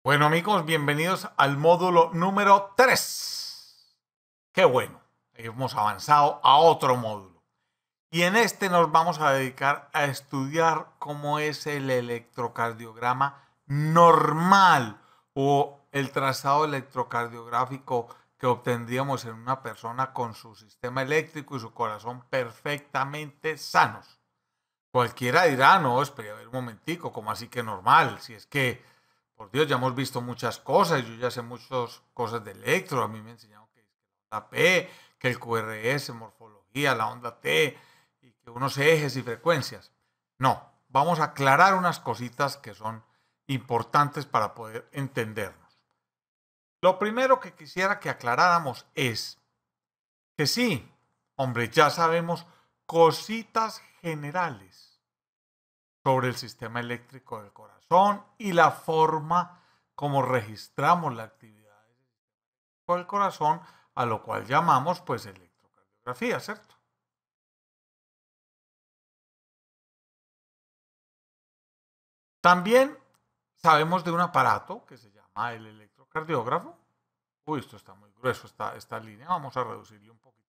Bueno amigos, bienvenidos al módulo número 3. Qué bueno, hemos avanzado a otro módulo. Y en este nos vamos a dedicar a estudiar cómo es el electrocardiograma normal o el trazado electrocardiográfico que obtendríamos en una persona con su sistema eléctrico y su corazón perfectamente sanos. Cualquiera dirá, no, espere a ver un momentico, ¿cómo así que normal? Si es que, por Dios, ya hemos visto muchas cosas, yo ya sé muchas cosas de electro, a mí me enseñaron que la P, que el QRS, morfología, la onda T, y que unos ejes y frecuencias. No, vamos a aclarar unas cositas que son importantes para poder entendernos. Lo primero que quisiera que aclaráramos es que sí, hombre, ya sabemos cositas generales sobre el sistema eléctrico del corazón y la forma como registramos la actividad del corazón, a lo cual llamamos pues electrocardiografía, ¿cierto? También sabemos de un aparato que se llama el electrocardiógrafo. Uy, esto está muy grueso, esta línea, vamos a reducirle un poquitito.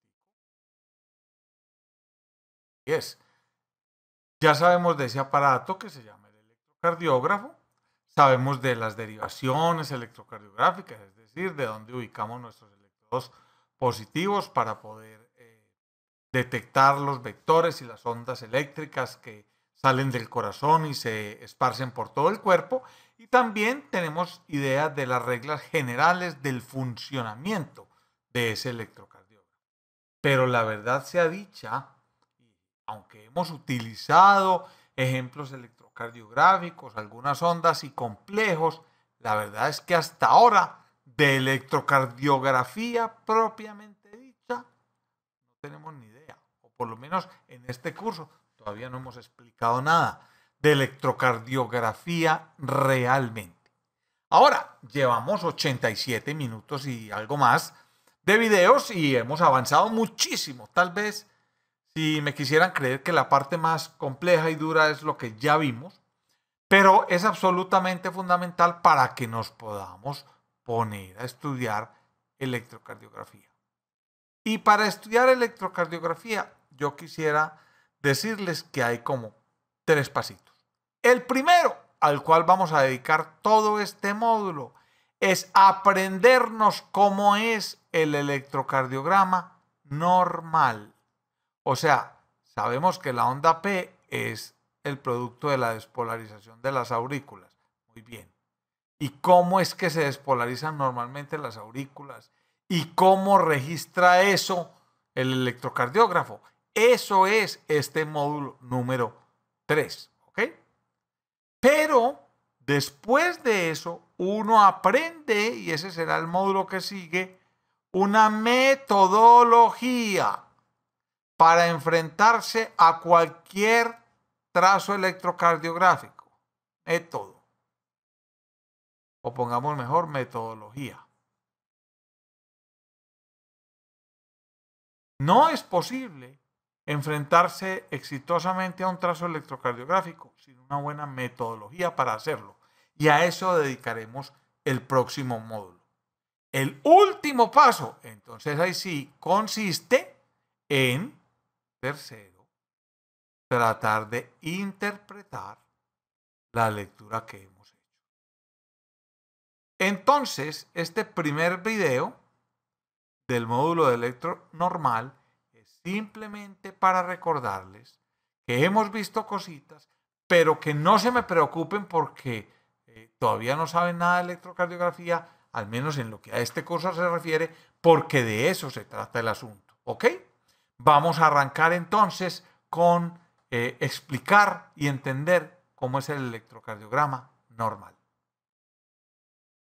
Ya sabemos de ese aparato que se llama el electrocardiógrafo, sabemos de las derivaciones electrocardiográficas, es decir, de dónde ubicamos nuestros electrodos positivos para poder detectar los vectores y las ondas eléctricas que salen del corazón y se esparcen por todo el cuerpo. Y también tenemos idea de las reglas generales del funcionamiento de ese electrocardiógrafo. Pero la verdad sea dicha, aunque hemos utilizado ejemplos electrocardiográficos, algunas ondas y complejos, la verdad es que hasta ahora de electrocardiografía propiamente dicha no tenemos ni idea, o por lo menos en este curso todavía no hemos explicado nada de electrocardiografía realmente. Ahora, llevamos 87 minutos y algo más de videos y hemos avanzado muchísimo. Tal vez si me quisieran creer que la parte más compleja y dura es lo que ya vimos, pero es absolutamente fundamental para que nos podamos poner a estudiar electrocardiografía. Y para estudiar electrocardiografía, yo quisiera decirles que hay como 3 pasitos. El primero, al cual vamos a dedicar todo este módulo, es aprendernos cómo es el electrocardiograma normal. O sea, sabemos que la onda P es el producto de la despolarización de las aurículas. Muy bien. ¿Y cómo es que se despolarizan normalmente las aurículas? ¿Y cómo registra eso el electrocardiógrafo? Eso es este módulo número 3. ¿Ok? Pero después de eso, uno aprende, y ese será el módulo que sigue, una metodología para enfrentarse a cualquier trazo electrocardiográfico. Método. O pongamos mejor, metodología. No es posible enfrentarse exitosamente a un trazo electrocardiográfico sin una buena metodología para hacerlo. Y a eso dedicaremos el próximo módulo. El último paso, entonces ahí sí, consiste en, tercero, tratar de interpretar la lectura que hemos hecho. Entonces, este primer video del módulo de electro normal es simplemente para recordarles que hemos visto cositas, pero que no se me preocupen porque todavía no saben nada de electrocardiografía, al menos en lo que a este curso se refiere, porque de eso se trata el asunto. ¿Ok? Vamos a arrancar entonces con explicar y entender cómo es el electrocardiograma normal.